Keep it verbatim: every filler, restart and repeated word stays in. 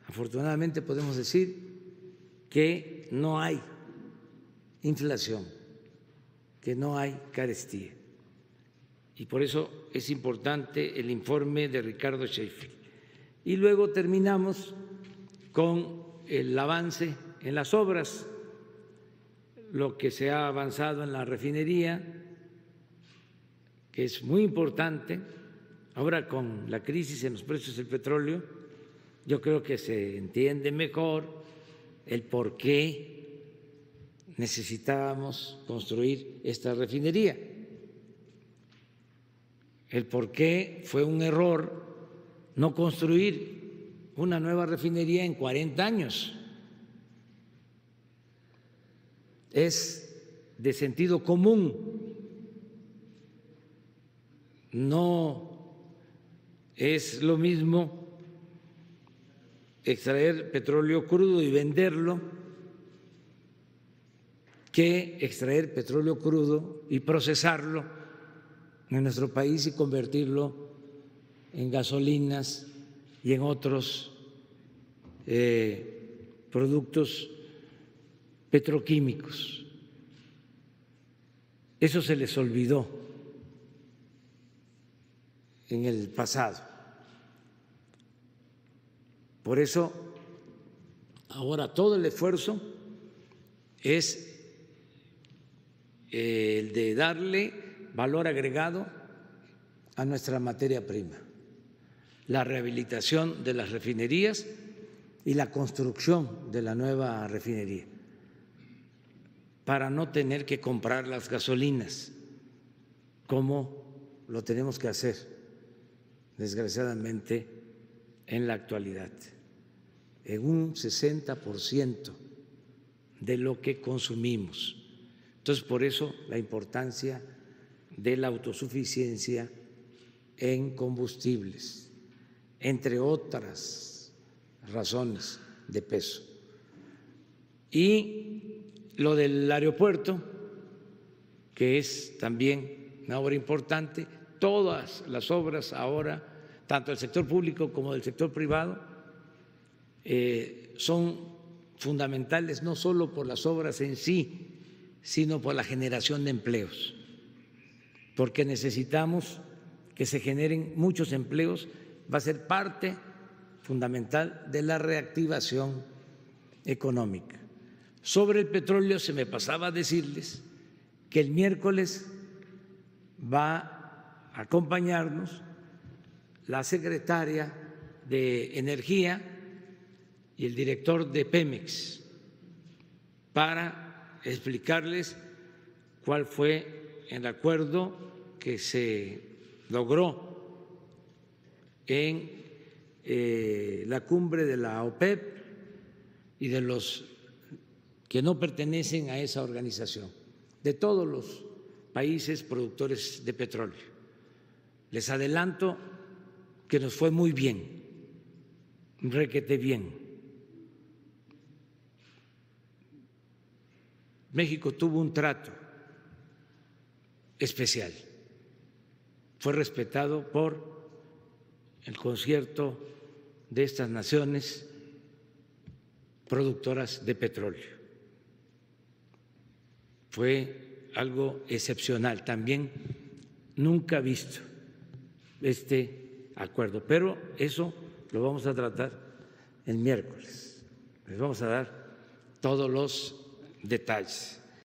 afortunadamente podemos decir que no hay inflación, que no hay carestía. Y por eso es importante el informe de Ricardo Sheffield. Y luego terminamos con el avance en las obras, lo que se ha avanzado en la refinería, que es muy importante. Ahora con la crisis en los precios del petróleo, yo creo que se entiende mejor el por qué necesitábamos construir esta refinería, el por qué fue un error no construir una nueva refinería en cuarenta años. Es de sentido común, no es lo mismo extraer petróleo crudo y venderlo que extraer petróleo crudo y procesarlo en nuestro país y convertirlo en gasolinas y en otros eh, productos petroquímicos. Eso se les olvidó en el pasado. Por eso, ahora todo el esfuerzo es el de darle valor agregado a nuestra materia prima, la rehabilitación de las refinerías y la construcción de la nueva refinería, para no tener que comprar las gasolinas como lo tenemos que hacer, desgraciadamente, en la actualidad, en un sesenta por ciento de lo que consumimos. Entonces, por eso la importancia de la autosuficiencia en combustibles, entre otras razones de peso. Y lo del aeropuerto, que es también una obra importante, todas las obras ahora, tanto del sector público como del sector privado, eh, son fundamentales no solo por las obras en sí, sino por la generación de empleos, porque necesitamos que se generen muchos empleos, va a ser parte fundamental de la reactivación económica. Sobre el petróleo se me pasaba a decirles que el miércoles va a acompañarnos la secretaria de Energía y el director de Pemex para explicarles cuál fue el acuerdo que se logró en eh, la cumbre de la OPEP y de los que no pertenecen a esa organización, de todos los países productores de petróleo. Les adelanto que nos fue muy bien, requete bien. México tuvo un trato especial, fue respetado por el concierto de estas naciones productoras de petróleo. Fue algo excepcional, también nunca visto este acuerdo, pero eso lo vamos a tratar el miércoles, les vamos a dar todos los detalles.